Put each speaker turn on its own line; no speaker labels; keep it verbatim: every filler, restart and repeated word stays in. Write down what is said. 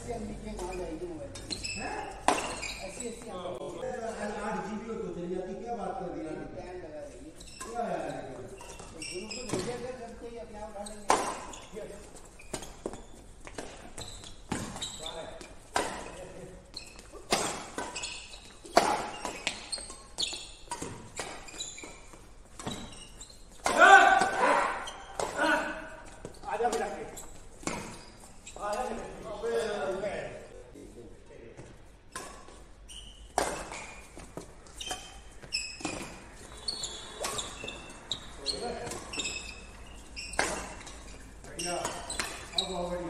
ऐसी हम लिखे कहाँ जाएगी मोबाइल हैं? ऐसी ऐसी
आठ जीबी हो तो चली जाती, क्या बात कर रही है?
टाइम लगा देगी
क्या यार,
ग्रुप में भेजेंगे जब कोई अपने आप उठा लेंगे।
Yeah, I'll go over